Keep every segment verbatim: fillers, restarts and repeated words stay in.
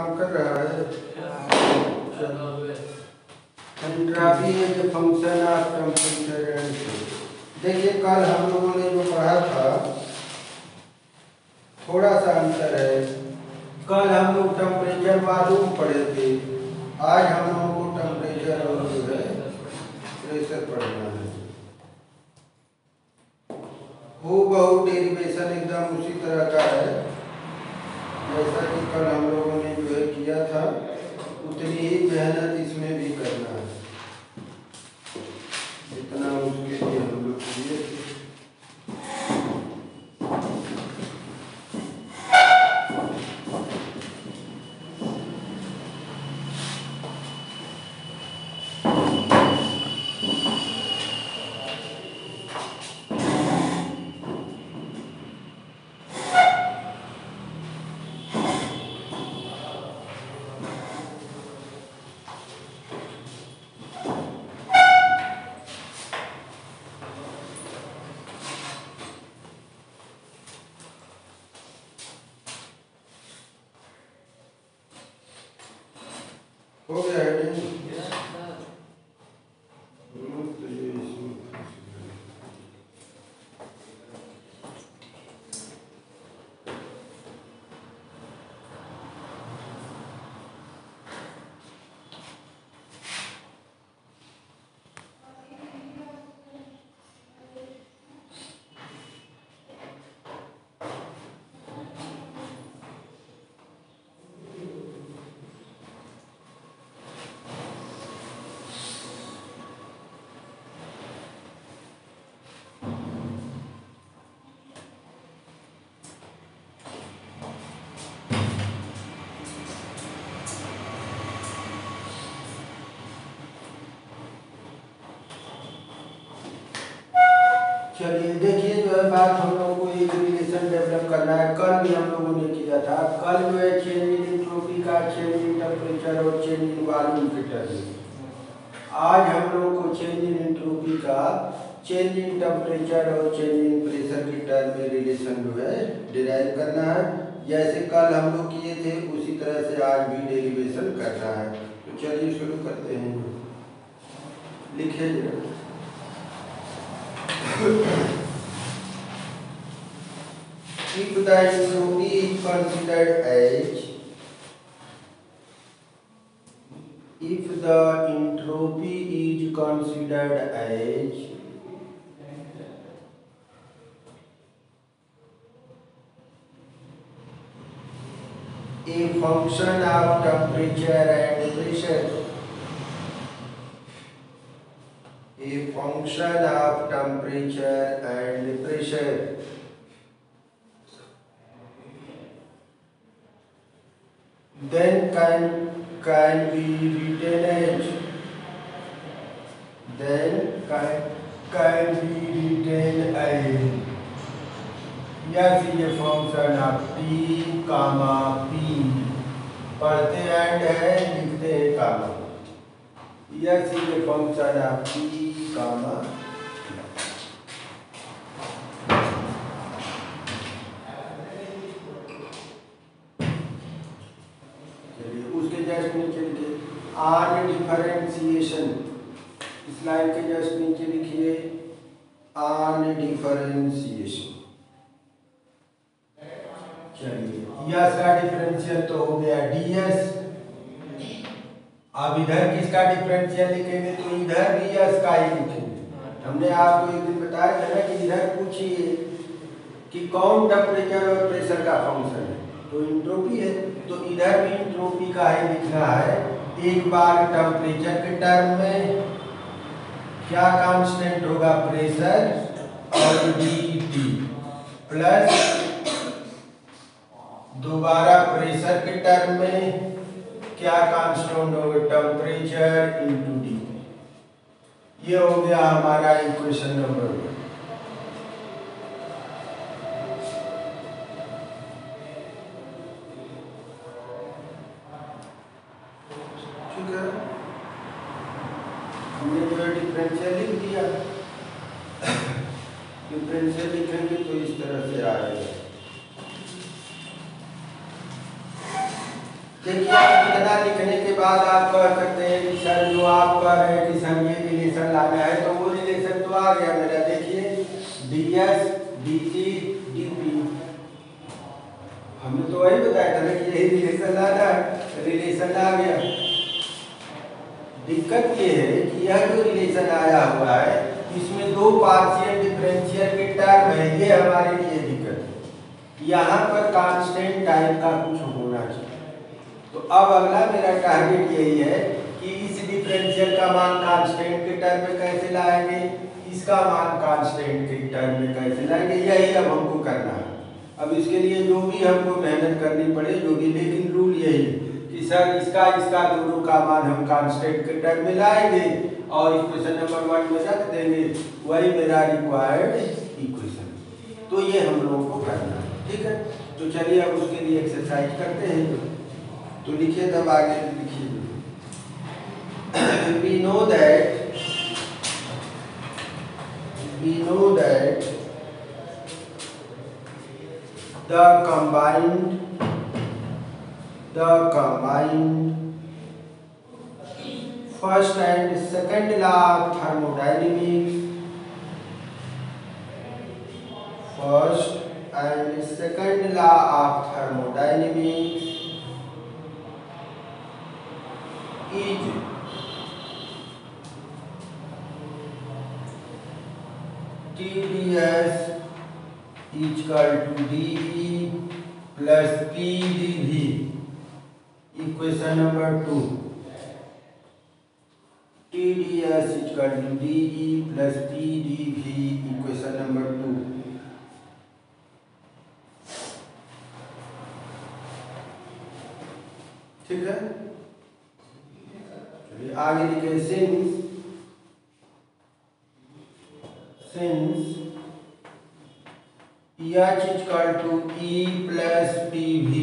काम कर रहा है। Entropy is the function of temperature and pressure. देखिए कल हम लोगों ने जो पढ़ा था थोड़ा सा अंतर है। कल हम लोग टेम्परेचर मालूम पढ़े थे, आज हम लोगों को टेम्परेचर और जो है प्रेशर पढ़ना है। हूबहू डेरिवेशन एकदम उसी तरह का है जैसा कि कल हम लोगों ने जो है किया था, उतनी ही मेहनत इसमें भी करना है जितना उसके लिए हम लोग किए थे। हो गया है नहीं? चलिए देखिए जो है बात हम लोगों को एक रिलेशन डेवलप करना है। कल भी हम लोगों ने किया था। कल जो है चेंज इन एंट्रोपी का, चेंज इन टेम्परेचर और चेंज इन वॉल्यूम के टर्म। आज हम लोगों को चेंज इन एंट्रोपी का, चेंज इन टेम्परेचर और चेंज इन प्रेशर के टर्म में रिलेशन जो है डिराइव करना है। जैसे कल हम लोग किए थे उसी तरह से आज भी डेरिवेशन करना है। तो चलिए शुरू करते हैं। लिखे जरा if the entropy is considered as if the entropy is considered as a function of temperature and pressure, a function of temperature and pressure, then can can be written as then can can be written as yes is a function of t comma p, पढ़ते एंड है लिखते हैं comma, yes is a function of t comma just नीचे लिखिए on differentiation. इस line के just नीचे लिखिए ऑन डिफरेंशिएशन। चलिए यस का डिफरेंशियल तो हो गया डीएस। अब इधर किसका डिफरेंशियल लिखेंगे तो इधर भी यस का ही लिखेंगे। हमने आपको एक दिन बताया था ना कि इधर पूछिए कि कौन टेम्परेचर और प्रेशर का फंक्शन है, तो एंट्रोपी है, तो इधर भी एंट्रोपी का ही लिखना है। एक बार टेम्परेचर के टर्म में क्या कांस्टेंट होगा प्रेशर और डी प्लस दोबारा प्रेशर के टर्म में क्या कांस्टेंट होगा टेम्परेचर इनटू डी। ये हो गया हमारा इक्वेशन नंबर वन। हमने जो है डिफरेंशियल लिख दिया। डिफरेंशियल लिखेंगे तो इस तरह से आएगा। देखिए इतना लिखने के बाद आप कह सकते हैं कि सर जो आप कह रहे हैं कि सर ये रिलेशन लाना है, तो वो रिलेशन तो आ गया मेरा। देखिए D S D T D P, हमने तो वही बताया था ना कि यही रिलेशन लाना है, रिलेशन आ गया। दिक्कत ये है कि यह जो रिलेशन आया हुआ है इसमें दो पार्शियल डिफरेंशियल के टर्म है, ये हमारे लिए दिक्कत है। यहाँ पर कांस्टेंट टाइप का कुछ होना चाहिए। तो अब अगला मेरा टारगेट यही है कि इस डिफरेंशियल का मान कांस्टेंट के टर्म में कैसे लाएंगे, इसका मान कांस्टेंट के टर्म में कैसे लाएंगे, यही अब हमको करना है। अब इसके लिए जो भी हमको मेहनत करनी पड़े, जो भी, लेकिन रूल यही कि सर इसका इसका दोनों का मान हम कांस्टेंट के टर्म में लाएंगे और इक्वेशन नंबर वन में रख देंगे, वही मेरा रिक्वायर्ड इक्वेशन। तो ये हम लोगों को करना है, ठीक है। तो चलिए अब उसके लिए एक्सरसाइज करते हैं। तो लिखिए, तब आगे लिखिए। we know that we know that the combined the combined first and second law of thermodynamics first and second law of thermodynamics is T D S is equal to D E plus P D V, equation number two. T D S is equal to D E plus P D V, equation number two. ठीक है, चलिए आगे लिखे। Since since H is equal to E plus P V,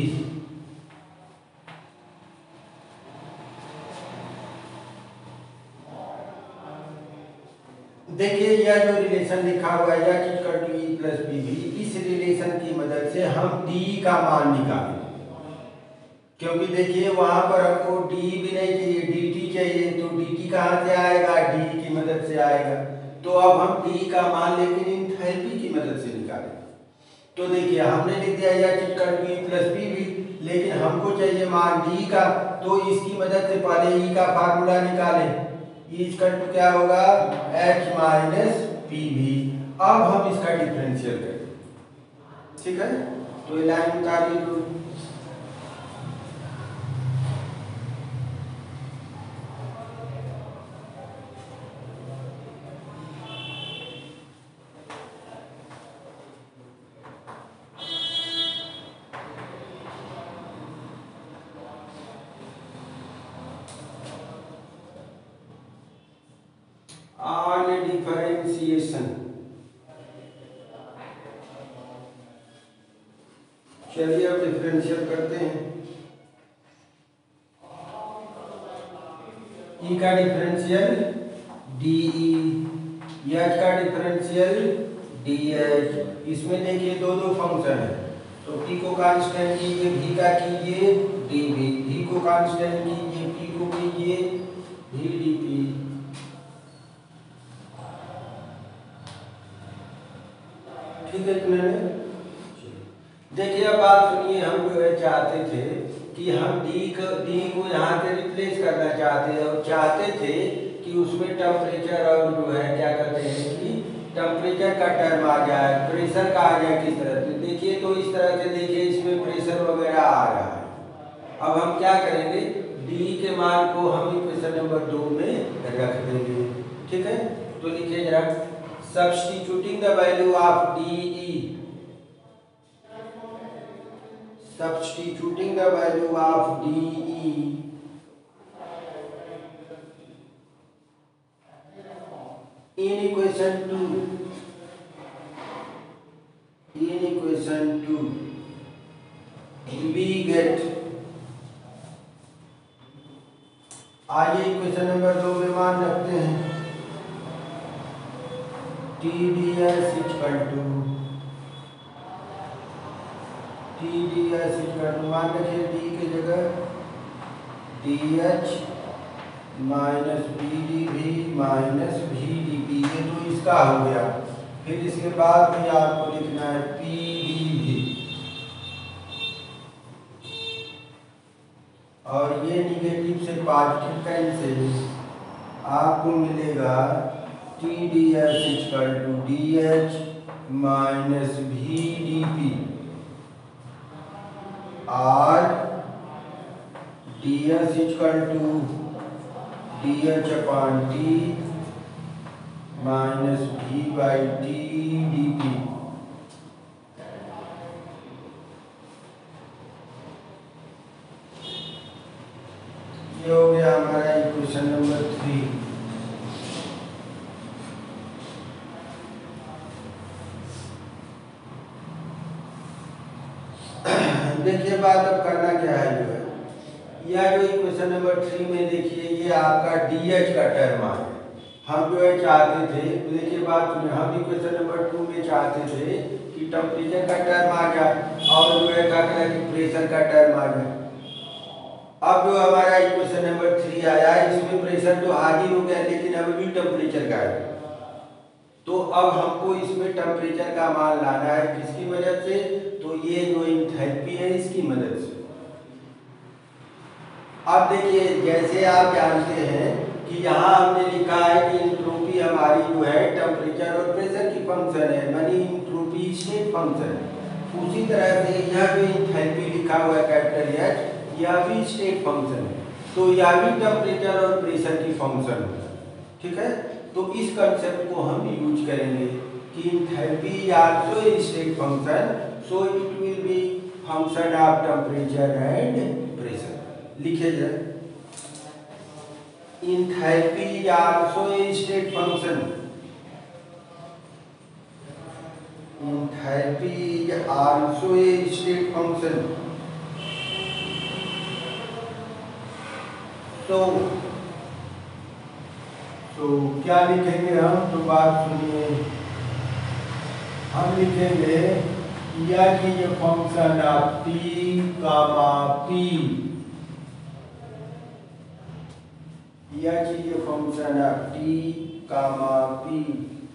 देखिए यह जो relation लिखा हुआ है H is equal to E plus P V, इस रिलेशन की मदद से हम D का मान निकालें। क्योंकि देखिए वहां पर हमको D भी नहीं चाहिए, dt चाहिए, तो dt कहाँ से आएगा, D की मदद से आएगा। तो अब हम D का मान लेकिन एंथैल्पी की मदद से निकालें। तो देखिए हमने लिख दिया H is equal to E plus P V, लेकिन हमको चाहिए मान D का, तो इसकी मदद से पहले E का फार्मूला निकालें। E is equal to क्या होगा, H माइनस पी वी। अब हम इसका डिफरेंशियल करें, ठीक है। तो ये लाइन उतारिए। ऑन डिफरेंशिएशन, चलिए अब डिफरेंशियल करते हैं। ई का डिफरेंशियल डी ई, एच का डिफरेंशियल डी एच। इसमें देखिए दो दो फंक्शन है, तो पी को कांस्टेंट कीजिए, भी का कीजिए डी वी, भी को कांस्टेंट कीजिए, पी को कीजिए भी डी पी। ठीक है कि देखिए अब बात सुनिए, हम जो है चाहते थे कि हम डी को डी को यहाँ से रिप्लेस करना चाहते हैं और चाहते थे कि उसमें टेम्परेचर और जो है क्या कहते हैं कि टेम्परेचर का टर्म आ जाए, प्रेशर का आ जाए। किस तरह से देखिए, तो इस तरह से देखिए इसमें प्रेशर वगैरह आ रहा है। अब हम क्या करेंगे, डी के मान को हम इक्वेशन नंबर दो में रख देंगे, ठीक है। तो लिखिए जरा, substituting the value of dE, substituting the value of dE in equation two, in equation two we get, आइए इक्वेशन नंबर दो में मान रखते हैं T D S equal to T D S equal to मान रखिए D की जगह D H minus P D V minus V D P, ये तो इसका हो गया। फिर इसके बाद में आपको लिखना है पी डी वी, और ये निगेटिव से पॉजिटिव कैंसिल, आपको मिलेगा T D S equal to D H minus V D P और D S equal to D H upon T minus V by T D P. ये हो गया हमारा इक्वेशन नंबर थ्री। देखिए बात अब करना क्या है, जो है यह जो इक्वेशन नंबर थ्री में देखिए ये आपका डी एच का टर्म है। हम जो है चाहते थे, तो देखिए बात सुनिए, हम इक्वेशन नंबर टू में चाहते थे कि टेम्परेचर का टर्म आ जाए और जो है क्या करें कि प्रेशर का टर्म आ जाए। अब जो हमारा इक्वेशन नंबर थ्री आया, इसमें प्रेशर तो हाजिर हो गया लेकिन अब भी टेम्परेचर का है। तो अब हमको इसमें टेम्परेचर का मान लाना है, किसकी मदद से? तो ये जो एंथैल्पी है इसकी मदद से। अब देखिए जैसे आप जानते हैं कि यहाँ हमने लिखा है कि एंट्रोपी हमारी जो है टेम्परेचर और प्रेशर की फंक्शन है, मानी एंट्रोपी स्टेट फंक्शन है। उसी तरह से यह जो एंथैल्पी लिखा हुआ है कैपिटल एच, यह भी स्टेट फंक्शन है, तो यह भी टेम्परेचर और प्रेशर की फंक्शन है। ठीक है, तो इस कंसेप्ट को हम यूज करेंगे कि enthalpy also a state function, so it will be function of temperature and pressure. लिखे जाए enthalpy also a state function, enthalpy also a state function. तो तो क्या लिखेंगे हम? तो बात सुनिए, हम लिखेंगे यह कि ये function of T comma P, यह कि ये function of T comma P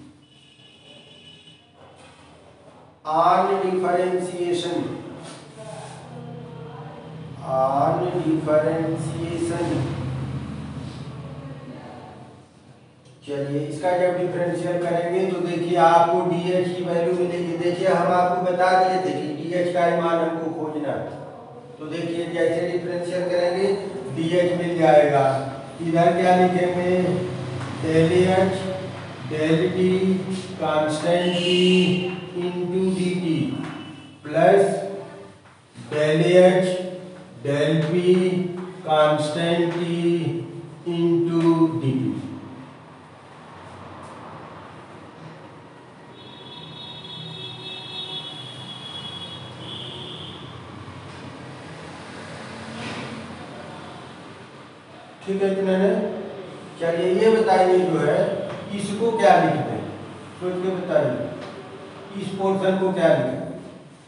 on differentiation, on differentiation. चलिए इसका जब डिफरेंशियल करेंगे तो देखिए आपको डी एच की वैल्यू मिलेगी। देखिए हम आपको बता दिए थे कि डी एच का मान हमको खोजना है, तो देखिए जैसे डिफरेंशियल करेंगे डी एच मिल जाएगा। इधर क्या लिखेंगे? Del H del T constant T into D T plus del H del P constant T into D T. ठीक है इतने ने। चलिए ये बताइए जो है इसको क्या लिखते हैं, सोच के बताइए, इस पोर्शन को क्या लिखते हैं?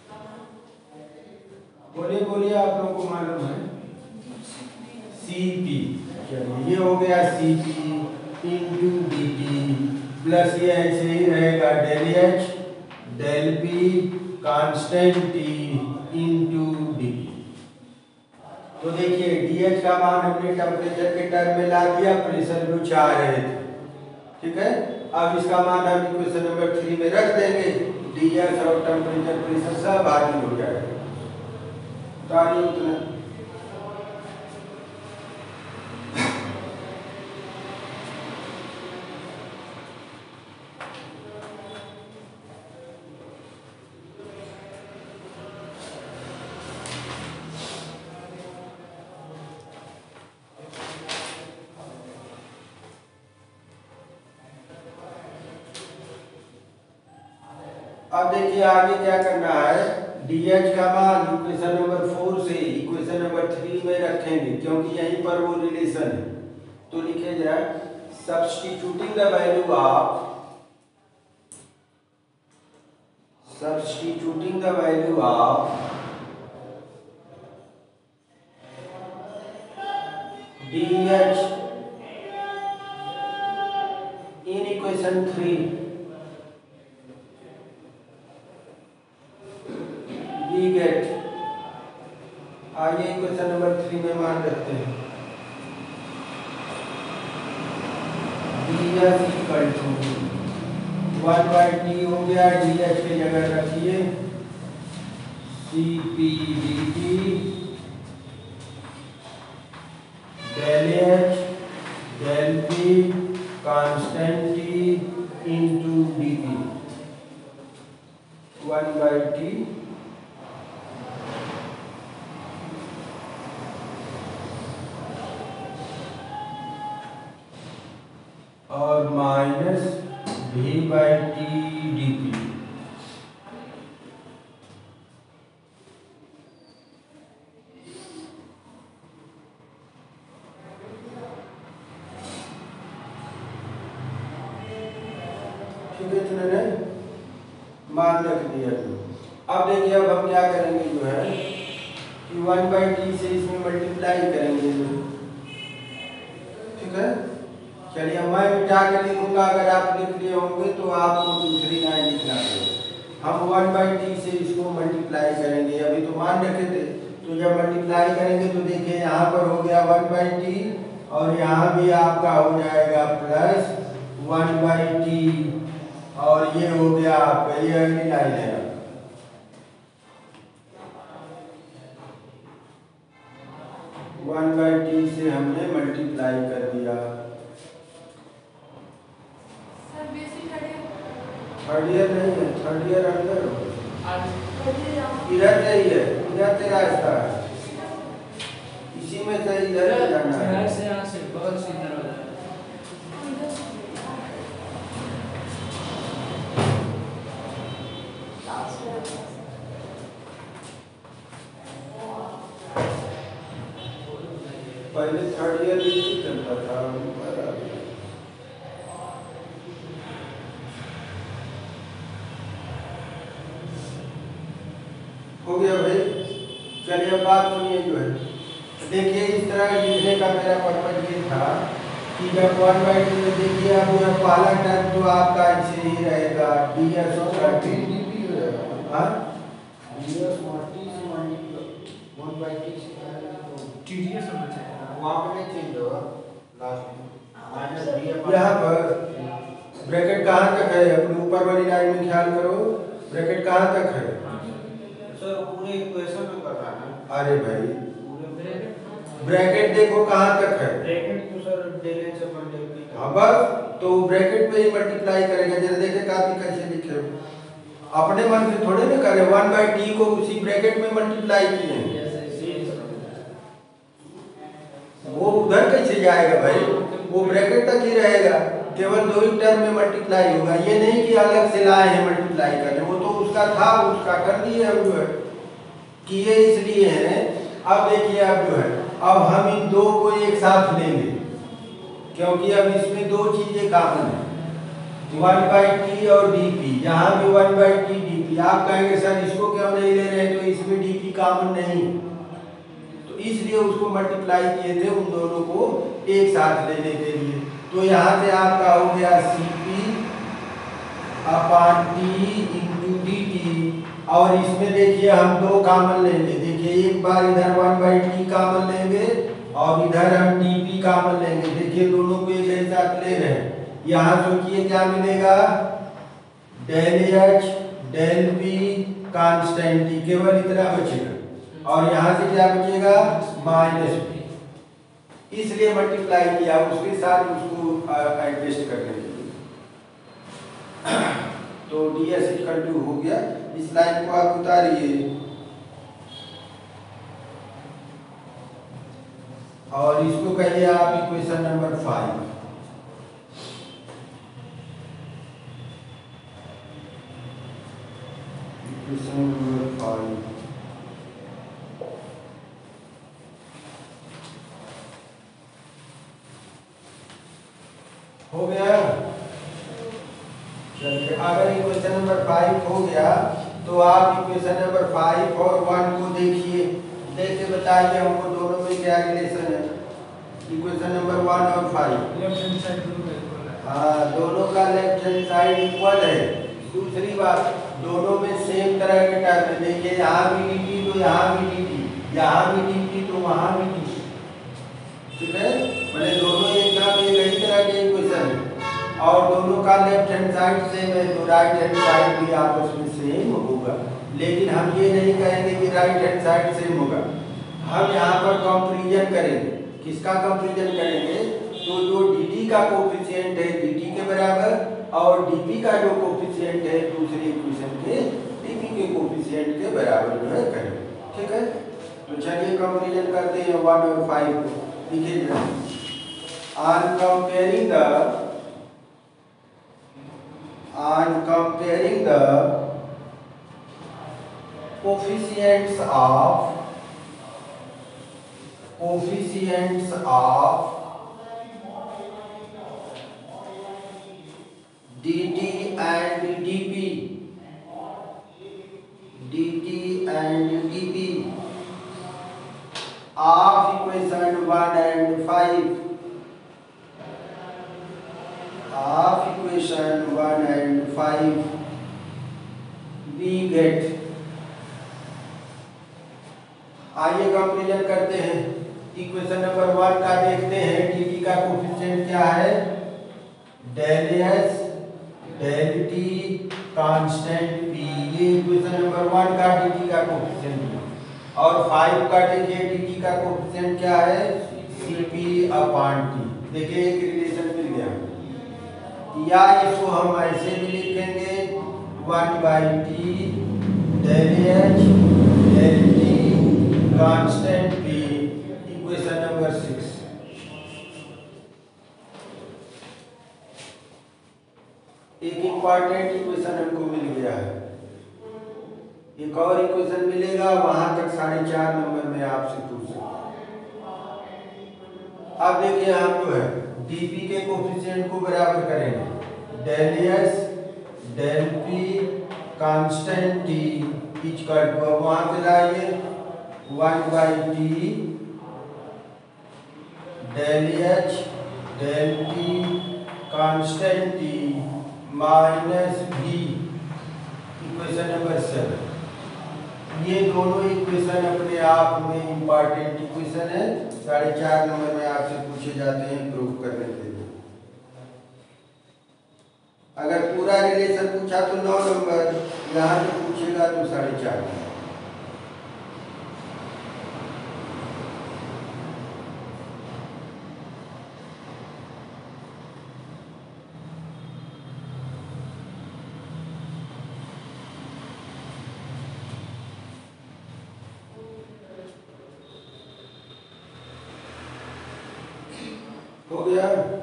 बोलिए बोलिए, आप लोगों को मालूम है? C P. चलिए ये हो गया C P into D T plus ये ऐसे ही रहेगा del H del P constant T into D T. तो देखिए डीएच का मान हमने टेम्परेचर के टर्म में ला दिया, प्रेशर जो चाह रहे थे। ठीक है, अब इसका मान हम इक्वेशन नंबर थ्री में रख देंगे, डीएच और टेम्परेचर प्रेशर सब हाजिर हो जाएगा। तारी उतना अब देखिए आगे क्या करना है, डीएच का मान इक्वेशन नंबर फोर से इक्वेशन नंबर थ्री में रखेंगे क्योंकि यहीं पर वो रिलेशन है। तो लिखे जाए substituting the value of substituting the value of D H in equation three we get, आइए इक्वेशन नंबर थ्री में मान रखते हैं D H equal to one by T हो गया, डी एच की जगह रखिए C P D T del H del P constant T into D P one by T और minus V by T D P. ठीक है, इतने मान रख दिया। अब देखिए, अब हम क्या करेंगे जो है कि वन बाई टी से इसमें मल्टीप्लाई करेंगे। ठीक है, चलिए मैं मिटा के लिखूंगा, अगर आप लिख लिए होंगे तो आपको दूसरी लाइन लिखना पड़ेगा। हम वन बाई टी से इसको मल्टीप्लाई करेंगे, अभी तो मान रखे थे, तो जब मल्टीप्लाई करेंगे तो देखिए यहाँ पर हो गया वन बाई टी और यहाँ भी आपका हो जाएगा प्लस वन बाई टी और ये हो गया आपका, ये अगली लाइन है। वन बाई टी से हमने मल्टीप्लाई कर दिया। थर्ड ईयर नहीं है, थर्ड ईयर अंदर हो, इधर नहीं है, इधर से रास्ता है, इसी में से इधर जाना है। से यहाँ से बगल से इधर हो जाए। पहले थर्ड ईयर भी चलता था, हो गया भाई। चलिए अब बात सुनिए जो है, देखिए इस तरह लिखने का मेरा पर्पज ये था कि जब वन बाई टू में देखिए अब यह पहला टर्म तो आपका ऐसे ही रहेगा डी एस का डी डी पी हो जाएगा। हाँ, डी एस टी से वन बाई टी से टी डी एस होना चाहिए, वहाँ पे नहीं चेंज होगा लास्ट में माइनस डी एफ। यहाँ पर ब्रैकेट कहाँ तक है, अपने ऊपर वाली लाइन में ख्याल करो, ब्रैकेट कहाँ तक है सर, पूरे इक्वेशन में कर रहा है। अरे भाई ब्रैकेट देखो कहाँ तक है, ब्रैकेट तो sir del H upon del. हाँ बस, तो ब्रैकेट पे ही मल्टीप्लाई करेंगे। जरा देखे काफी कैसे लिखे हो, अपने मन से थोड़े ना करे, वन बाई टी को उसी ब्रैकेट में मल्टीप्लाई किए, वो उधर कैसे जाएगा भाई, वो ब्रैकेट तक ही रहेगा, केवल दो ही टर्म में मल्टीप्लाई होगा। ये नहीं कि अलग से लाए हैं मल्टीप्लाई करने, वो तो उसका था, उसका कर दिए हम जो है किए इसलिए है। अब देखिए अब जो है, अब हम इन दो को एक साथ लेंगे क्योंकि अब इसमें दो चीजें कॉमन है, वन बाई टी और डी पी। यहाँ भी one by T D P. आप कहेंगे सर इसको क्यों नहीं ले रहे, तो इसमें डी पी कॉमन नहीं, तो इसलिए उसको मल्टीप्लाई किए थे उन दोनों को एक साथ लेने के लिए। तो यहाँ से आपका हो गया C P upon T into D T, और इसमें देखिए हम दो कॉमन लेंगे। देखिए एक बार इधर वन बाई टी कॉमन लेंगे और इधर हम डी पी कॉमन लेंगे। देखिए दोनों को एक ही साथ ले रहे हैं। यहाँ सोचिए क्या मिलेगा, del H del P constant T, केवल इतना बचेगा, और यहाँ से क्या बचेगा माइनस पी। इसलिए मल्टीप्लाई किया, उसके साथ उसको एडजस्ट करने के लिए। तो डी एस इक्वल टू हो गया। इस लाइन को आप उतारिए और इसको कहिए आप equation number five. Equation number five हो गया। चलिए अगर इक्वेशन नंबर फाइव हो गया तो आप इक्वेशन नंबर फाइव और वन को देखिए, देख के बताइए हमको दोनों में क्या रिलेशन है। इक्वेशन नंबर वन और फाइव। लेफ्ट हैंड साइड दोनों का इक्वल है। हाँ, दोनों का लेफ्ट हैंड साइड इक्वल है। दूसरी बात, दोनों में सेम तरह के टर्म है। देखिए यहाँ भी dt तो यहाँ भी dt, यहाँ भी dt तो वहाँ भी dt, ठीक है। मैंने दोनों एकदम एक ही तरह के इक्वेशन है और दोनों का लेफ्ट हैंड साइड सेम है, तो राइट हैंड साइड भी आपस में सेम होगा। लेकिन हम ये नहीं कहेंगे कि राइट हैंड साइड सेम होगा, हम यहाँ पर कंपैरिजन करेंगे। किसका कंपैरिजन करेंगे? तो जो dt का कोफिशिएंट है dt के बराबर और dp का जो कोफिशिएंट है दूसरे इक्वेशन के dp के कोफिशिएंट के बराबर जो है करेंगे, ठीक है। तो चलिए कंपैरिजन करते हैं वन और फाइव को। देखिए on comparing the on comparing the coefficients of coefficients of dt and dp dt and dp of equation one and five of equation one and five we get। आइए comparison करते हैं। Equation number one का देखते हैं, dt का coefficient क्या है? Del s del t constant p, ये इक्वेशन नंबर वन का dt का कोफिशिएंट है। और फाइव का देखिए dt का कोफिशिएंट क्या है? cp upon t। देखिए एक रिलेशन मिल गया, या इसको हम ऐसे भी लिखेंगे one by T del h del t constant p, equation number six. एक इंपॉर्टेंट इक्वेशन हमको मिल गया है, एक और इक्वेशन मिलेगा, वहां तक साढ़े चार नंबर में आपसे पूछ सकते। अब देखिए हम जो है dp के कोफिशिएंट को बराबर करेंगे del s del p constant t equal to, अब वहां से लाइए one by T del H del T constant T minus भी, इक्वेशन नंबर सेवन। ये दोनों इक्वेशन अपने आप में इंपॉर्टेंट इक्वेशन है, साढ़े चार नंबर में आपसे पूछे जाते हैं प्रूव करने के लिए। अगर पूरा रिलेशन पूछा तो नौ नंबर, यहाँ से पूछेगा तो साढ़े चार नंबर। हो गया।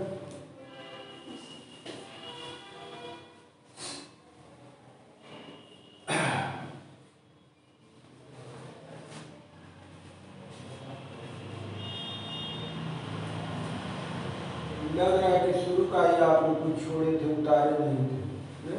लग रहा है कि शुरू का ही आप लोग कुछ छोड़े थे, उतारे नहीं थे।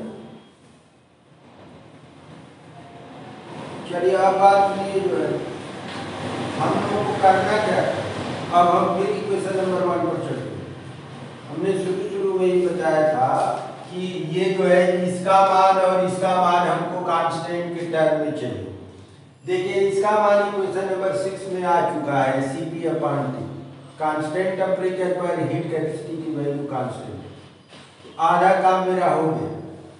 चलिए अब बात सुनिए, जो है हम लोगों को करना क्या है। अब हम फिर इक्वेशन नंबर वन पर चलते हैं। हमने शुरू शुरू में ही बताया था कि ये जो है इसका मान और इसका मान हमको कांस्टेंट के टर्म में चाहिए। देखिए इसका मान इक्वेशन नंबर सिक्स में आ चुका है, Cp upon T, constant temperature पर हीट कैपेसिटी की वैल्यू कांस्टेंट। आधा काम मेरा हो गया।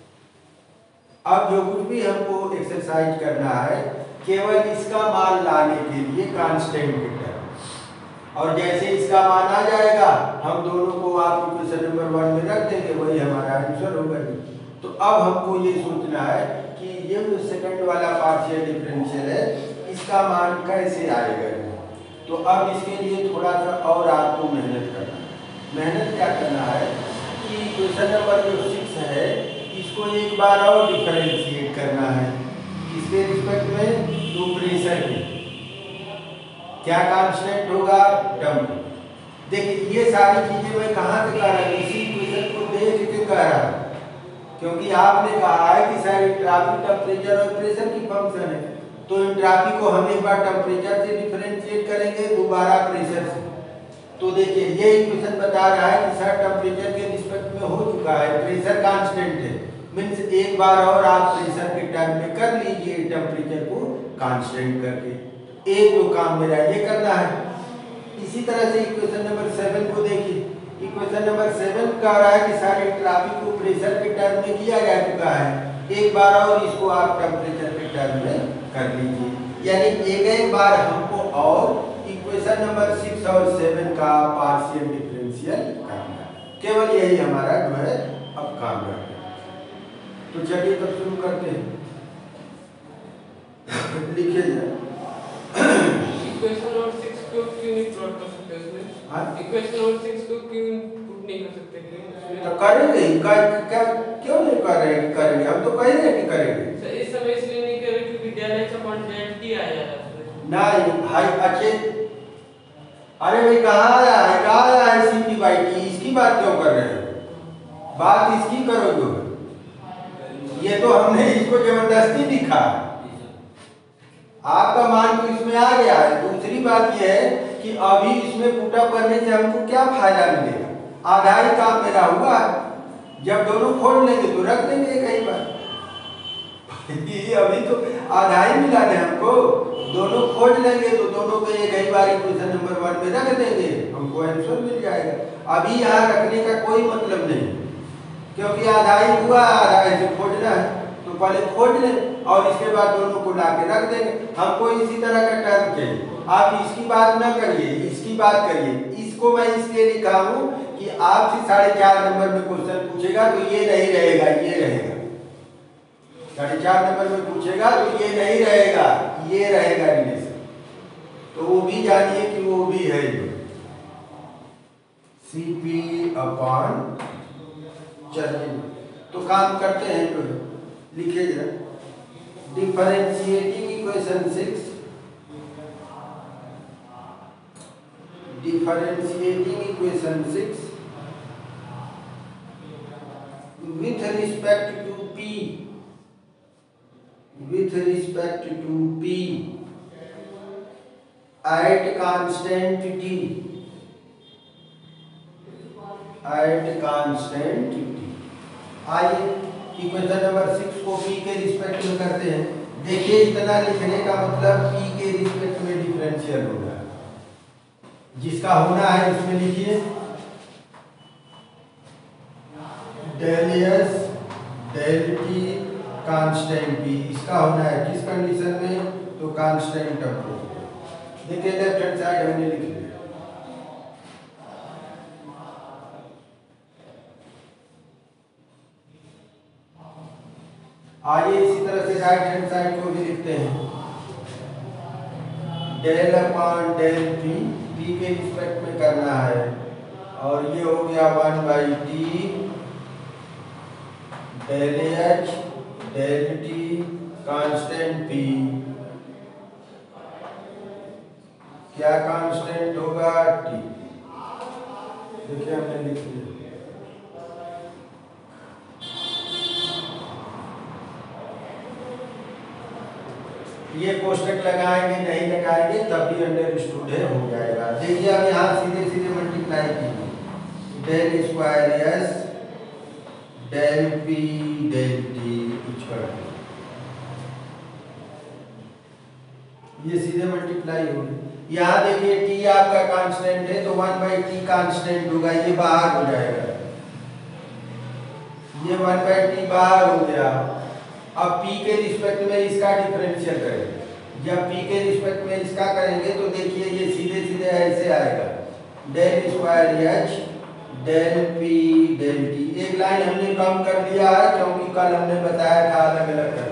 अब जो कुछ भी हमको एक्सरसाइज करना है केवल इसका मान लाने के लिए कांस्टेंट के टर्म, और जैसे इसका मान आ जाएगा हम दोनों को आप इक्वेशन नंबर वन में रख देंगे, वही हमारा आंसर होगा। तो अब हमको ये सोचना है कि ये जो सेकंड वाला पार्शियल डिफरेंशियल है इसका मान कैसे आएगा। तो अब इसके लिए थोड़ा सा और आपको मेहनत करना है। मेहनत क्या करना है कि क्वेश्चन नंबर जो सिक्स है इसको एक बार और डिफरेंशिएट करना है। इसके रिस्पेक्ट में तो प्रेशर की क्या कांस्टेंट होगा, डम। देखिए ये सारी चीजें मैं कहाँ से कह रहा हूँ, इसी क्वेश्चन को देख के कह रहा हूँ, क्योंकि आपने कहा है कि सर एंट्रॉपी टेम्परेचर और प्रेशर की फंक्शन है, तो एंट्रॉपी को हम एक बार टेम्परेचर से डिफरेंशिएट करेंगे, दोबारा प्रेशर से। तो देखिए ये इक्वेशन बता रहा है कि सर टेम्परेचर के रिस्पेक्ट में हो चुका है, प्रेशर कांस्टेंट है, मीन्स एक बार और आप प्रेशर के टर्म में कर लीजिए टेम्परेचर को कांस्टेंट करके। एक जो काम मेरा ये करना है। इसी तरह से इक्वेशन नंबर सेवन को देखिए। इक्वेशन नंबर सेवन कह रहा है कि सारे ट्रैफिक को प्रेशर के टर्म में किया जा चुका है, एक बार और इसको आप टेम्परेचर के टर्म में कर लीजिए। यानी एक एक बार हमको और इक्वेशन नंबर सिक्स और सेवन का पार्शियल डिफरेंशियल करना है, केवल यही हमारा जो है अब काम है। तो चलिए तब शुरू करते हैं। लिखिए इक्वेशन नंबर सिक्स को क्यों नहीं प्लॉट कर सकते उसमें? हाँ, इक्वेशन नंबर सिक्स को क्यों पुट नहीं कर सकते? तो करेंगे कर, क्या क्यों नहीं कर रहे हैं? करेंगे, हम तो कह रहे हैं कि करेंगे। सर इस समय इसलिए नहीं कर रहे क्योंकि del H upon del T आ जा रहा है नहीं हाई अच्छे। अरे भाई कहाँ आया है, कहाँ आया है सी पी बाई टी? इसकी बात क्यों कर रहे हो? बात इसकी करो जो, ये तो हमने इसको जबरदस्ती दिखा, आपका मान तो इसमें आ गया है। दूसरी बात यह है कि अभी इसमें पुटअप करने से हमको क्या फायदा मिलेगा? आधा ही काम मेरा हुआ, जब दोनों खोल लेंगे तो रख देंगे कहीं पर। अभी तो आधा ही मिला है हमको, दोनों खोज लेंगे तो दोनों को एक ही बार इक्वेशन नंबर वन में रख देंगे, हमको आंसर मिल जाएगा। अभी यहाँ रखने का कोई मतलब नहीं, क्योंकि आधा ही हुआ, आधा ऐसे खोजना है तो पहले खोज लें और इसके बाद दोनों को ला के रख देंगे। हमको इसी तरह का टर्म चाहिए, आप इसकी बात ना करिए, इसकी बात करिए। इसको मैं इसलिए लिखा हूँ कि आपसे साढ़े चार नंबर में क्वेश्चन पूछेगा तो ये नहीं रहेगा, ये रहेगा। साढ़े चार नंबर में पूछेगा तो ये नहीं रहेगा, ये रहेगा रिलेशन। तो वो भी जानिए कि वो भी है जो सी पी अपॉन। चलिए तो काम करते हैं, तो लिखिए जरा differentiating equation six, differentiating equation six with respect to p, with respect to p at constant t, at constant t। आइए इक्वेशन नंबर सिक्स को p के रिस्पेक्ट में करते हैं। देखिए इतना लिखने का मतलब p के रिस्पेक्ट में डिफरेंशियल होगा, जिसका होना है इसमें लिखिए del S del T constant P, इसका होना है किस कंडीशन में? तो कांस्टेंट टेम्परेचर। देखिए लेफ्ट हैंड साइड हमने लिख लिया। आइए इसी तरह से राइट हैंड साइड को भी लिखते हैं, del upon del P, P के रिस्पेक्ट में करना है, और ये हो गया one by T del H del T constant P. क्या कांस्टेंट होगा? टी। देखिए हमने लिख लिया। ये कोष्टक लगाएंगे नहीं लगाएंगे तब भी अंडरस्टूड है, हो जाएगा। देखिए अब यहाँ सीधे सीधे मल्टीप्लाई कीजिए, del square S del P del T equal, ये सीधे मल्टीप्लाई होगी। यहाँ देखिए टी आपका कांस्टेंट है तो वन बाई टी कांस्टेंट होगा, ये बाहर हो जाएगा, ये वन बाई टी बाहर हो गया। अब p के रिस्पेक्ट में इसका डिफरेंशियल करेंगे, जब p के रिस्पेक्ट में इसका करेंगे तो देखिए ये सीधे सीधे ऐसे आएगा, del square H del P del T. एक लाइन हमने कम कर दिया है क्योंकि कल हमने बताया था अलग अलग कर,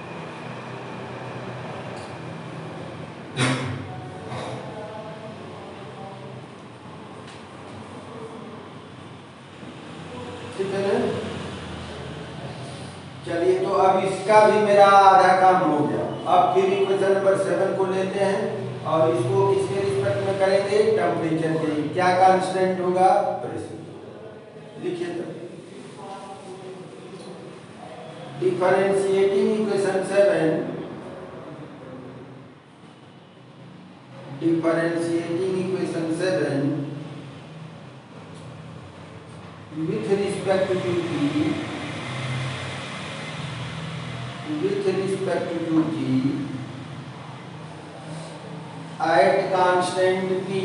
ठीक है ना? चलिए तो अब इसका भी मेरा आधा काम हो गया। अब फिर इक्वेशन नंबर सेवन को लेते हैं और इसको किसके रिस्पेक्ट में करेंगे? टेम्परेचर के। क्या कांस्टेंट होगा? प्रेशर। लिखिए तो differentiating equation seven, differentiating equation seven respect to T, with respect to t at constant p,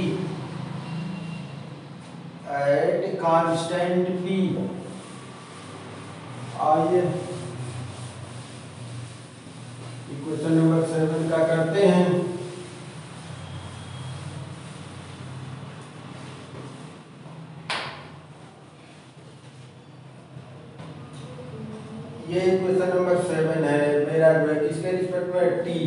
at constant p। आइए क्वेश्चन नंबर सेवन का करते हैं। ये क्वेश्चन नंबर सेवन है मेरा जो है किसके रिस्पेक्ट में, टी।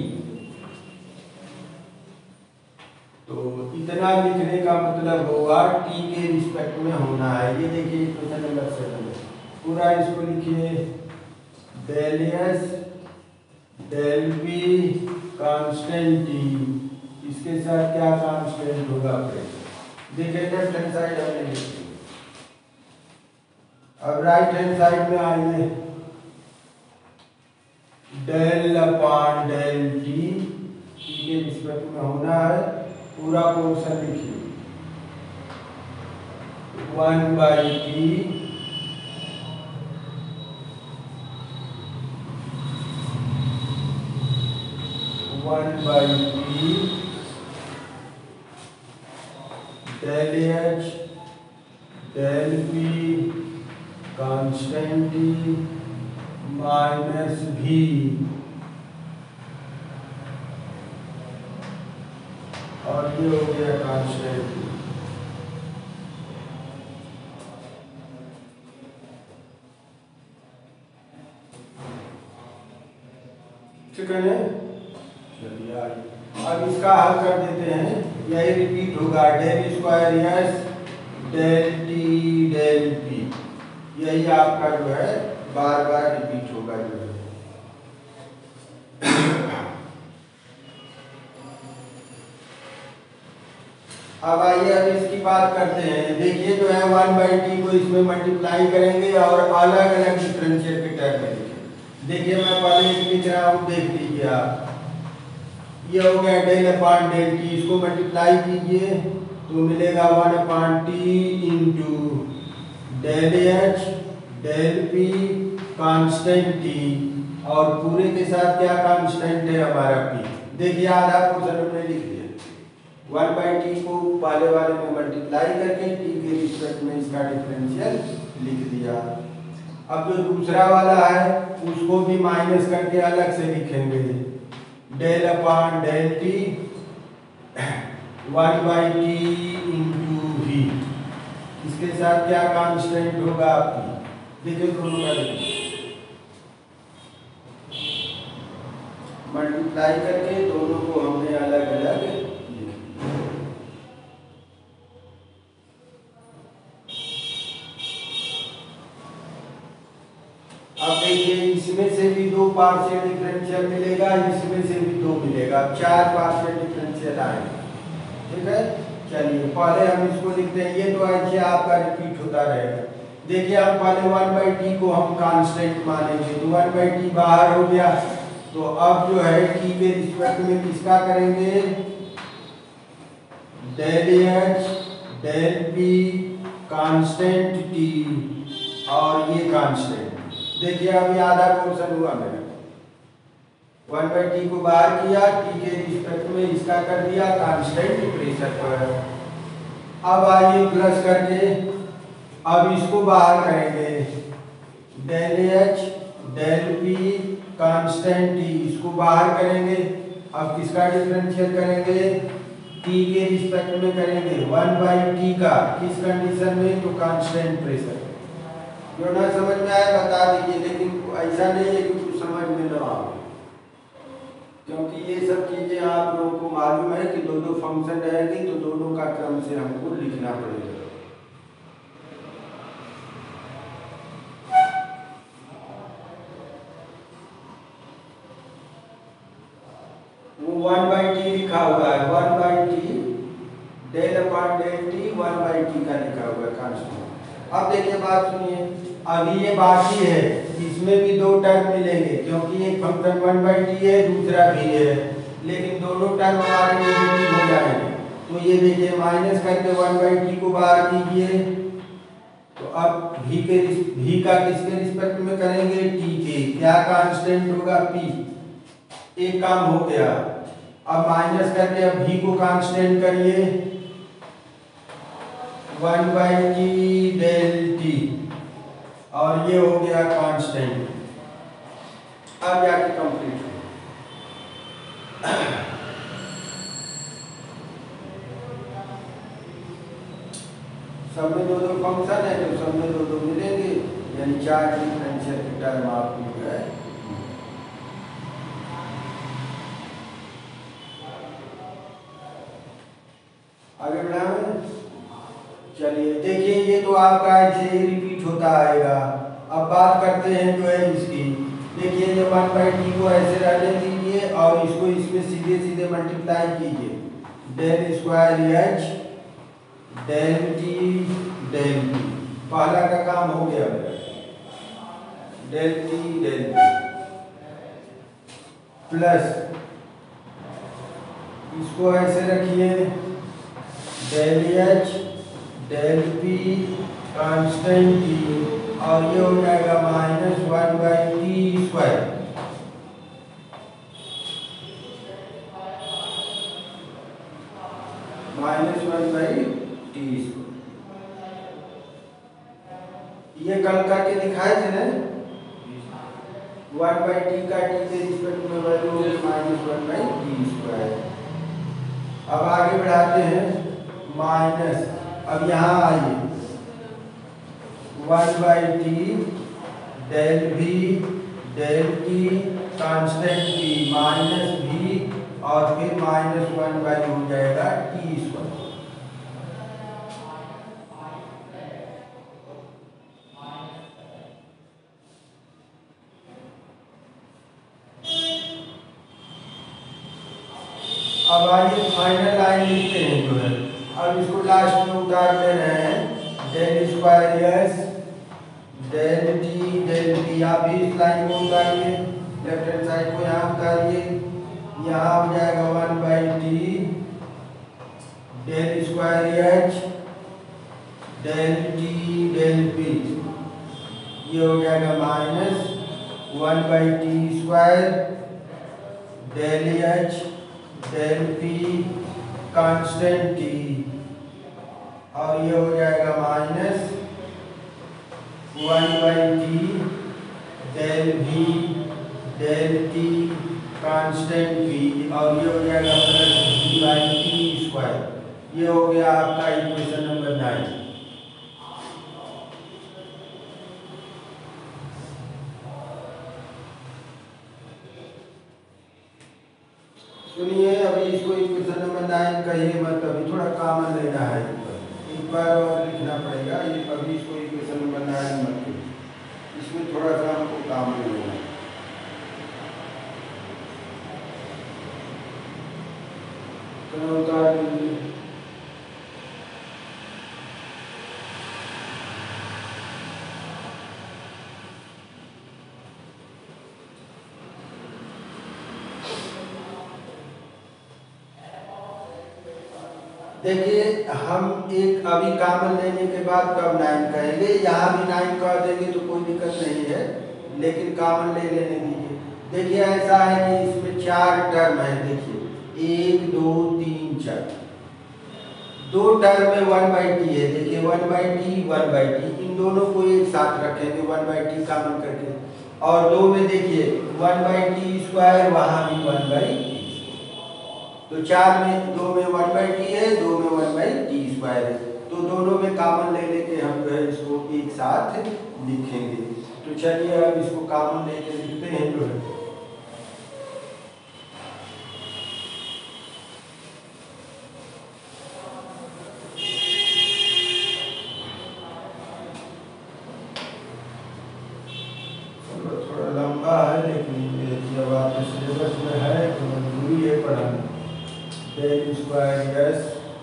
तो इतना लिखने का मतलब होगा टी के रिस्पेक्ट में होना है। ये देखिए क्वेश्चन नंबर सेवन है, पूरा इसको लिखिए, del S del B constant T, इसके साथ क्या कांस्टेंट होगा प्रेशर। देखिए लेफ्ट हैंड साइड हमने लिख दी। अब राइट हैंड साइड में आइए, del upon del T, T के रिस्पेक्ट में होना है, पूरा पोर्शन लिखिए, one by T one by T del H del B constant T minus V और ये हो गया कांस्टेंट। ठीक है, चलिए अब इसका हल कर देते हैं। यही रिपीट होगा, del square S del T del P, यही आपका जो है बार बार रिपीट होगा जो है। अब आइए अब इसकी बात करते हैं। देखिए जो है वन बाई टी को इसमें मल्टीप्लाई करेंगे और अलग अलग डिफरेंशियल के टर्म में लिखेंगे। देखिए मैं पहले लिख रहा हूँ, देख लीजिए आप, ये हो गया डेल अपॉन डेल टी, इसको मल्टीप्लाई कीजिए तो मिलेगा one upon T into del H del P constant T, और पूरे के साथ क्या कांस्टेंट है हमारा पी। देखिए आधा पोर्शन हमने लिख दिया, वन बाई टी को पहले वाले में मल्टीप्लाई करके टी के रिस्पेक्ट में इसका डिफरेंशियल लिख दिया। अब जो दूसरा वाला है उसको भी माइनस करके अलग से लिखेंगे, del upon del T one by T into V, इसके साथ क्या कांस्टेंट होगा आपकी। देखिए दोनों का मल्टीप्लाई करके दोनों को हमने अलग अलग लिख दिया। अब देखिए इसमें से भी दो पार्शियल डिफरेंशियल मिलेगा, इसमें से भी दो मिलेगा, चार पार्शियल डिफरेंशियल आएंगे। ठीक है, चलिए पहले हम इसको लिखते हैं। ये तो ऐसे आपका रिपीट होता रहेगा। देखिए हम पहले वन बाई टी को हम कांस्टेंट मानेंगे, तो वन बाई टी बाहर हो गया, तो अब जो है टी के रिस्पेक्ट में किसका करेंगे, del H del P constant T और ये कांस्टेंट। देखिए अभी आधा पोर्शन हुआ मेरा, वन बाई टी को बाहर किया, टी के रिस्पेक्ट में इसका कर दिया कांस्टेंट प्रेशर पर। अब आइए प्लस करके अब इसको बाहर करेंगे, del H del P constant T, इसको बाहर करेंगे। अब किसका डिफरेंशियल करेंगे, टी के रिस्पेक्ट में करेंगे, वन बाई टी का, किस कंडीशन में, तो कांस्टेंट प्रेशर। जो ना समझ में आए बता दीजिए, लेकिन ऐसा नहीं है कि कुछ समझ में ना आए, क्योंकि ये सब चीजें आप लोगों को मालूम है कि दो दो फंक्शन रहेंगे तो दोनों का क्रम से हमको लिखना पड़ेगा। वो वन बाई टी लिखा हुआ है, one by T del upon del T one by T का लिखा हुआ है कांस्टेंट। अब देखिए बात सुनिए, अभी ये बाकी है, इसमें भी दो टर्म मिलेंगे, क्योंकि एक फंक्शन वन बाई टी है दूसरा भी है, लेकिन दोनों टर्म हमारे नेगेटिव हो जाएंगे। तो ये देखिए माइनस करके वन बाई टी को बाहर कीजिए, तो अब v के v का किसके रिस्पेक्ट में करेंगे, t के। क्या कांस्टेंट होगा, p। एक काम हो गया। अब माइनस करके अब v को कांस्टेंट करिए, one by T del T, और ये हो गया कांस्टेंट। अब जाके कंप्लीट हो। सब में दो दो फंक्शन है तो सब में दो दो मिलेंगे, यानी चार डिफरेंशियल के टर्म आपको जो है। आगे बढ़ाएं। चलिए देखिए, ये तो आपका ऐसे ही रिपीट होता आएगा। अब बात करते हैं जो है इसकी। देखिए ये वन बाई टी को ऐसे रहने दीजिए और इसको इसमें सीधे सीधे मल्टीप्लाई कीजिए। Del square H del T del T, पहला का काम हो गया मेरा। Del T del T plus इसको ऐसे रखिए, del H del P constant T, और ये हो जाएगा minus one by T square. Minus one by T square. ये कल करके दिखाए थे ना, वन बाई टी का टी के रिस्पेक्ट में वैल्यू होगी minus one by T square. अब आगे बढ़ाते हैं, माइनस, अब यहाँ आइए, one by T del V del T constant T minus V, और फिर माइनस वन बाई हो जाएगा टी स्क्वायर। अब आइए फाइनल लाइन लिखते हैं जो है। अब इसको लास्ट में उतार ले रहे हैं, del square S del T del T. आप भी इस लाइन को उतारिए, लेफ्ट हैंड साइड को यहाँ उतारिए, यहाँ हो जाएगा one by T del square H del T del P, ये हो जाएगा minus one by T square del H del P constant T, और ये हो जाएगा minus one by T del V del T constant V, और ये हो जाएगा plus V by T square. ये हो गया आपका इक्वेशन नंबर नाइन। सुनिए, अभी इसको इक्वेशन नंबर नाइन कहिए मत, अभी थोड़ा कॉमन लेना है, एक बार और लिखना पड़ेगा। ये अभी इसको इक्वेशन नंबर नाइन मत करिए, इसमें थोड़ा सा हमको कॉमन लेना है। तो उतार दीजिए। देखिए हम एक अभी कॉमन लेने के बाद कब नाइन कहेंगे, यहाँ भी नाइन कह देंगे तो कोई दिक्कत नहीं है, लेकिन कॉमन ले लेने दीजिए। देखिए ऐसा है कि इसमें चार टर्म है। देखिए एक दो तीन चार, दो टर्म में वन बाई टी है। देखिए one by T one by T, इन दोनों को एक साथ रखेंगे वन बाई टी कॉमन करके, और दो में देखिए वन बाई टी स्क्वायर, वहाँ भी वन बाई टी। तो चार में दो में वन बाई टी है, दो में वन बाई टी स्क्वायर है, तो दोनों में कॉमन ले लेके हम जो है इसको एक साथ लिखेंगे। तो चलिए अब इसको कॉमन लेके लिखते हैं जो है। थोड़ा लंबा है, लेकिन जब आपके सिलेबस में है तो मजबूरी है पढ़ाना। Del square S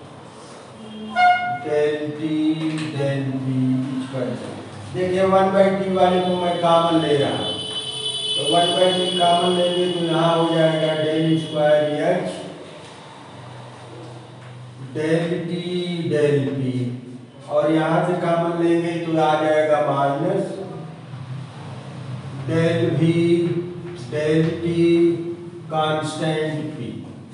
del T del B square. देखिए वन बाई टी वाले को मैं कॉमन ले रहा हूँ, तो वन बाई टी कॉमन लेंगे तो यहाँ हो जाएगा del square H del T del B, और यहाँ से कॉमन लेंगे तो आ जाएगा minus del V del T constant P.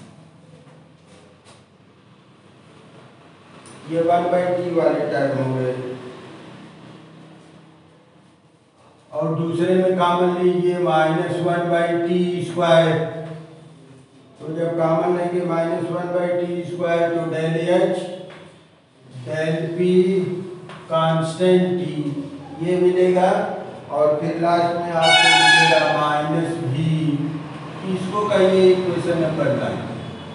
ये वन बाई टी वाले टर्म हो गए। और दूसरे में कॉमन लीजिए minus one by T square. तो जब कॉमन लेंगे minus one by T square तो del H del P constant T ये मिलेगा। और फिर लास्ट में आपको मिलेगा माइनस भी। इसको कहिए इक्वेशन नंबर नाइन।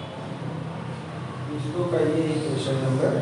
इसको कहिए इक्वेशन नंबर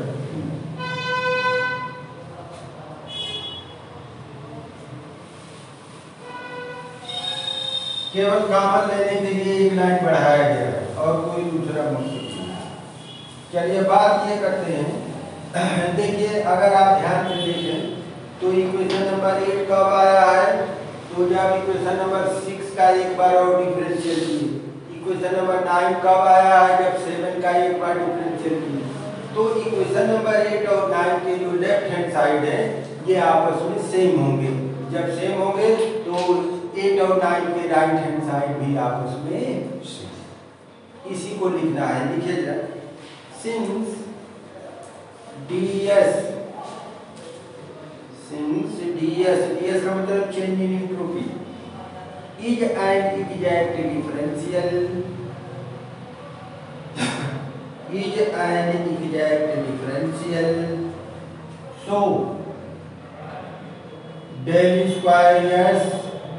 केवल कॉमन लेने के लिए एक लाइन बढ़ाया गया है और कोई दूसरा मकसद नहीं। चलिए बात ये करते हैं, देखिए अगर आप ध्यान से देखें तो इक्वेशन नंबर एट कब आया है, तो जब इक्वेशन नंबर सिक्स का एक बार और डिफरेंशियल किए। इक्वेशन नंबर नाइन कब आया है, जब सेवन का एक बार डिफरेंशियल किए। तो इक्वेशन नंबर एट और नाइन के जो लेफ्ट हैंड साइड है ये आपस में सेम होंगे। जब सेम होंगे तो एट और नाइन के राइट हैंड साइड भी आपस में सेम। इसी को लिखना है, लिखिए जरा। Since ds since ds ds का मतलब change in entropy is an exact differential is an exact differential so del square S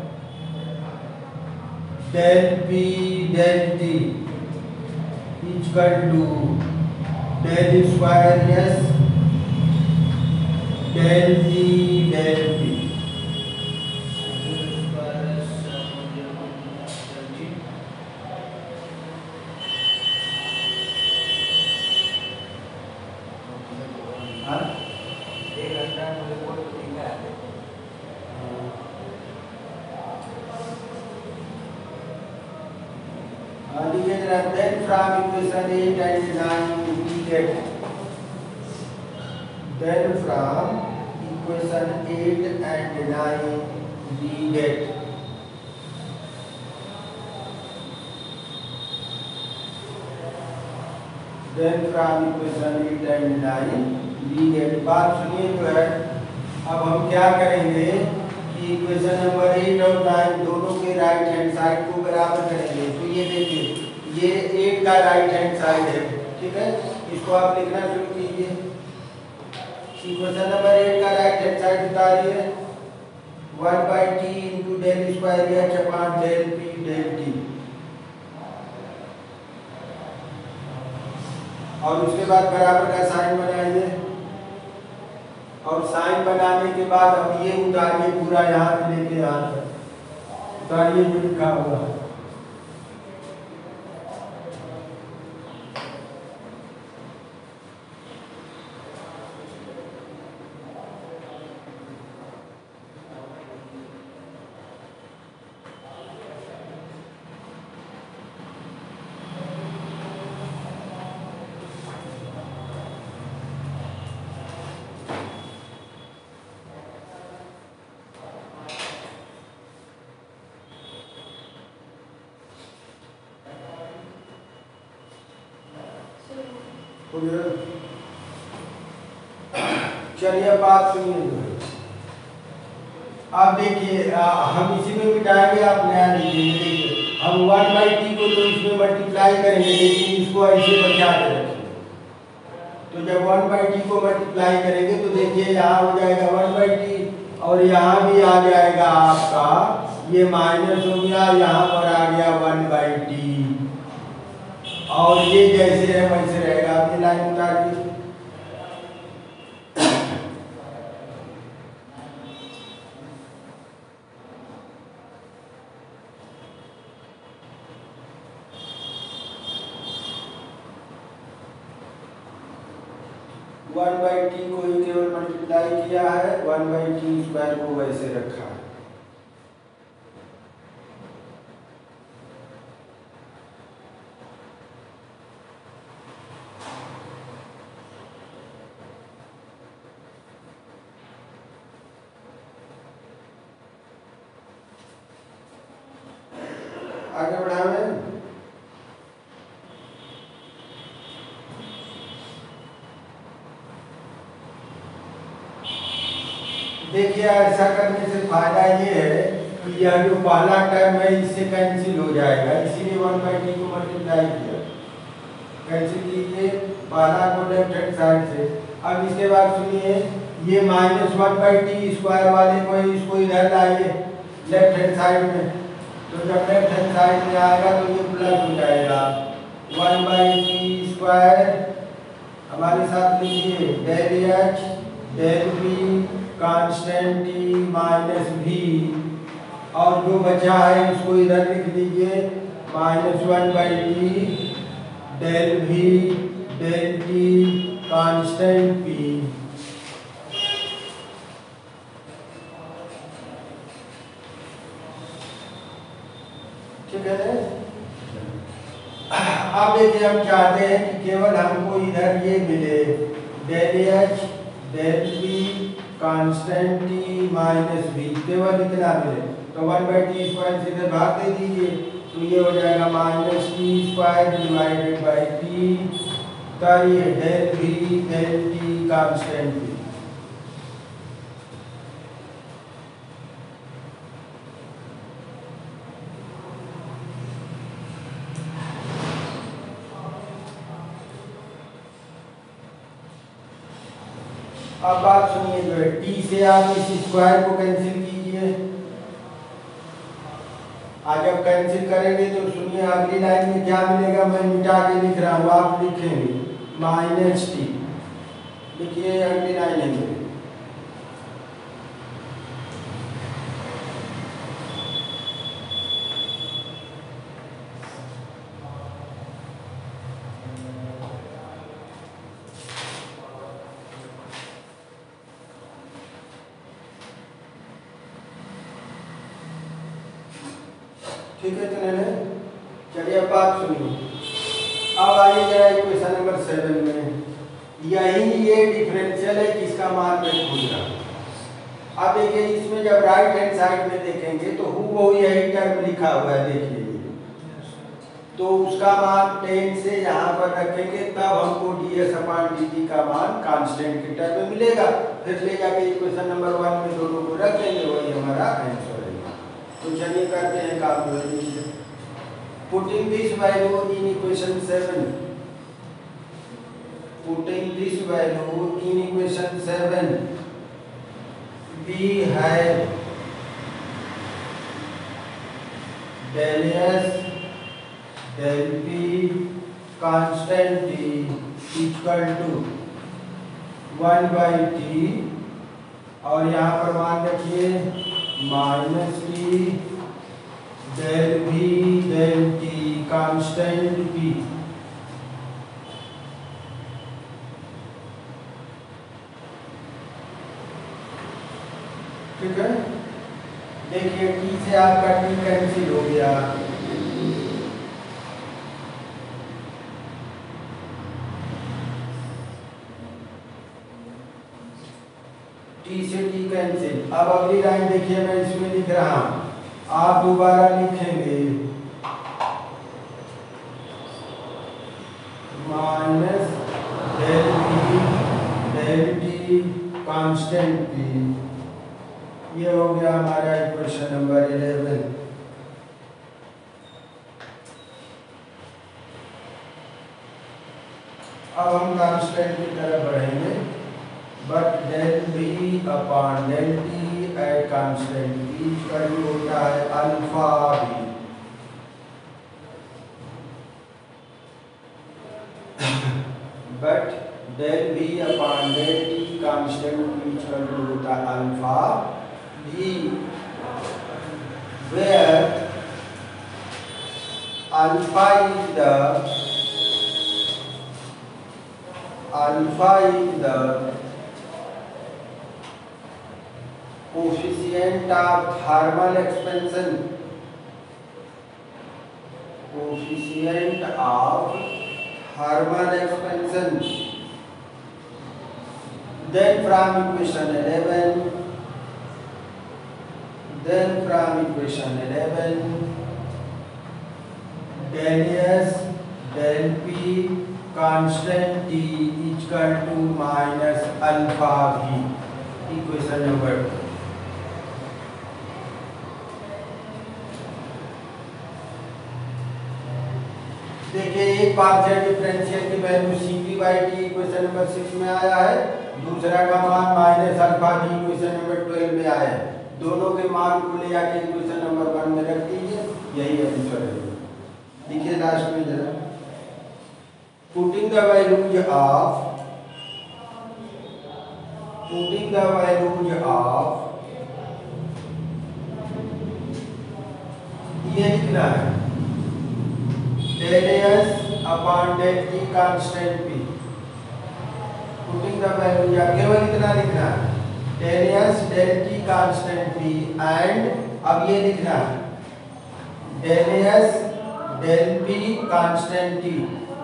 del P del T equal to del square S del T del P. Then from equation eight and nine we get then from equation eight and nine we get then from equation eight and nine we get। बात सुनिए जो है, अब हम क्या करेंगे कि equation number eight और नाइन दोनों के राइट हैंड साइड को बराबर करेंगे। तो ये देखिए ये एट का राइट हैंड साइड है, ठीक है। इसको आप लिखना शुरू कीजिए। इक्वेशन नंबर एट का राइट हैंड साइड उतारिए one by T into del square H upon del P del T. और उसके बाद बराबर का साइन बनाइए। और साइन बनाने के बाद अब ये उतारिए पूरा यहाँ से लेके यहाँ तक उतारिए जो लिखा हुआ है। चलिए बात सुनिए। अब देखिए हम इसी में मिटाएंगे, आप नया लीजिए। देखिए हम वन बाई टी को तो इसमें मल्टीप्लाई करेंगे, लेकिन इसको ऐसे बचा के रखिए। तो जब वन बाई टी को मल्टीप्लाई करेंगे तो देखिए यहाँ हो जाएगा वन बाई टी और यहाँ भी आ जाएगा आपका ये माइनस हो गया, यहाँ पर आ गया वन बाई टी और ये जैसे है वैसे रहेगा। आपकी लाइन उतार दी। वन बाई टी को ही केवल मल्टीप्लाई किया है, वन बाई टी स्क्वायर को वैसे रखा है। आगे बढ़ावे। देखिए ऐसा करने से फायदा ये है कि यह जो पहला टर्म है इससे कैंसिल हो जाएगा, इसीलिए वन बाई टी को मल्टीप्लाई किया। कैंसिल कीजिए पहला को लेफ्ट हैंड साइड से। अब इसके बाद सुनिए ये minus one by T square वाले को इसको इधर लाइए लेफ्ट हैंड साइड में, तो जब लेफ्ट हैंड साइड में आएगा तो ये प्लस हो जाएगा। वन बाई टी स्क्वायर हमारे साथ लिखिए del H del B constant T minus V, और जो बचा है इसको इधर लिख लीजिए minus one by T del V del T constant P. ठीक है ना? अब देखिए हम चाहते हैं कि केवल हमको इधर ये मिले del H del B constant T minus B, केवल इतना मिले। तो वन बाई टी स्क्वायर से इधर भाग दे दीजिए, तो ये हो जाएगा minus T square divided by T, तो ये del B del T constant B. अब बात सुनिए, जो है टी से आप इस स्क्वायर को कैंसिल कीजिए। आज जब कैंसिल करेंगे तो सुनिए अगली लाइन में क्या मिलेगा, मैं मिटा के लिख रहा हूँ, आप लिखेंगे माइनस टी। लिखिए अगली लाइन में ठीक है। तो मैंने चलिए अब बात सुनिए। अब आइए जरा इक्वेशन नंबर सेवन में, यही ये डिफरेंशियल है जिसका मान मैं खोज रहा हूँ। अब देखिए इसमें जब राइट हैंड साइड में देखेंगे तो हूबहू यही टर्म लिखा हुआ है, देखिए तो उसका मान टेन से यहाँ पर रखेंगे तब हमको D S upon D T का मान कांस्टेंट के टर्म में मिलेगा। फिर ले जाके इक्वेशन नंबर वन में दोनों को रख देंगे, वही हमारा आंसर है। तो चलिए करते हैं काम। Putting this value in equation seven, putting this value in equation seven, we have del S del P constant T equal to one by T, और यहाँ पर मान रखिए minus T del V del T constant P. ठीक है। देखिए T से आपका टी कैंसिल हो गया, टी से टी कैंसिल। अब अगली लाइन देखिए, मैं इसमें लिख रहा हूं, आप दोबारा लिखेंगे minus del P del T constant P. ये हो गया हमारा इक्वेशन नंबर इलेवन। अब हम कांस्टेंट की तरफ बढ़ेंगे, but del B upon del T at constant B का जो होता है alpha B. But del B upon del T constant B का जो होता है alpha B, where alpha is the alpha is the coefficient of thermal expansion, coefficient of thermal expansion. Then from equation eleven, then from equation eleven del S del P constant T equal to minus alpha V, equation number two. देखिए एक partial differential की value C P by T equation number six में आया है, दूसरा का मान minus alpha V equation number twelve में आया है। दोनों के मान को ले आके इक्वेशन नंबर वन में रख दीजिए, यही आंसर है। देखिए लास्ट में जरा putting the values of putting the values of ये लिखना है del S upon del T constant P. Putting the value या केवल इतना लिखना है del S del T constant P and अब ये लिखना है del S del P constant T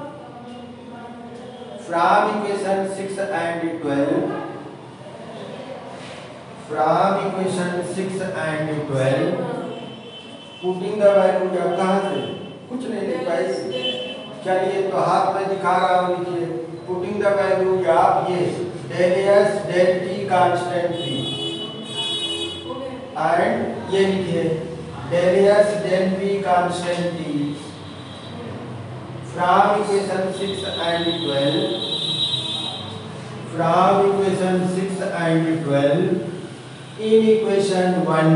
from equation six and twelve from equation six and twelve putting the value या कहां से कुछ नहीं लिख पाए। चलिए तो हाथ में दिखा रहा हूं, लिखिए पुटिंग द वैल्यू आप ये del S del T constant P and ये लिखिए del S del P constant T from equation six and twelve from equation six and twelve in equation one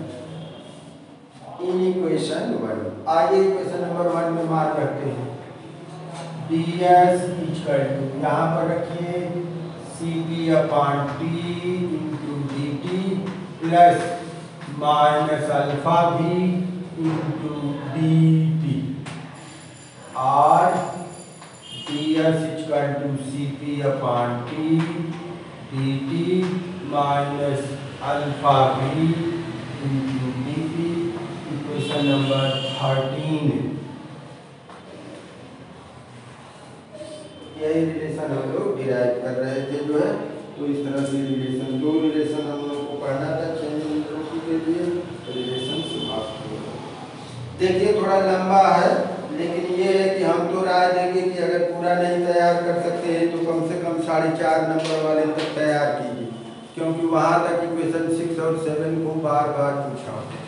in equation one. आगे equation number one में मान रखते हैं D S equal to यहाँ पर रखिए C P upon T into D T plus minus alpha V into D T और D S equal to C P upon T D T minus alpha V into D T, equation number thirteen. यही relation हम लोग derive कर रहे थे जो है, तो इस तरह से रिलेशन दो रिलेशन हम लोग को पढ़ना था चेंज एंट्रोपी के लिए, रिलेशन समाप्त हो। देखिए थोड़ा लंबा है लेकिन ये है कि हम तो राय देंगे कि अगर पूरा नहीं तैयार कर सकते हैं तो कम से कम साढ़े चार नंबर वाले तक तैयार कीजिए, क्योंकि वहाँ तक इक्वेशन सिक्स और सेवन को बार बार पूछा होता है।